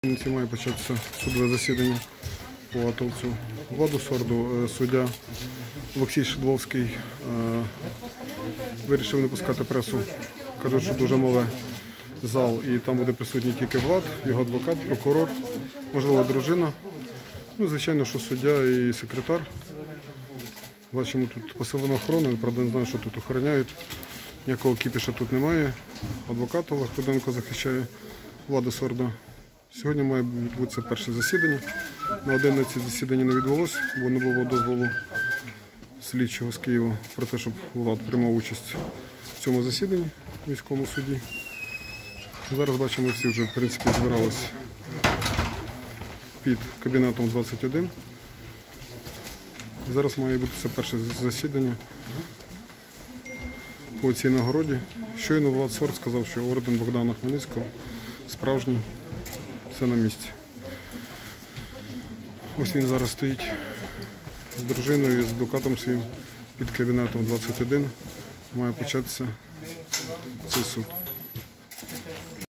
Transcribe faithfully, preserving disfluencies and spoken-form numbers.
Має початися судове засідання по атовцю Владу Сорду. Суддя Олексій Шидловський вирішив не пускати пресу. Кажуть, що дуже малий зал і там буде присутній тільки Влад, його адвокат, прокурор, можливо, дружина. Ну, звичайно, що суддя і секретар. Бачимо, тут посилена охорона, правда, не знаю, що тут охороняють. Ніякого кіпіша тут немає. Адвокат Олег Руденко захищає Владу Сорда. Сьогодні має відбутися перше засідання. На одинадцять засідання не відбулося, бо не було дозволу слідчого з Києва про те, щоб Влад приймав участь в цьому засіданні в міському суді. Зараз бачимо, всі вже в принципі збиралися під кабінетом двадцять один. Зараз має бути перше засідання по цій нагороді. Щойно Влад Сорд сказав, що орден Богдана Хмельницького справжній, все на місці. Ось він зараз стоїть з дружиною, з адвокатом своїм під кабінетом двадцять один. Має початися цей суд.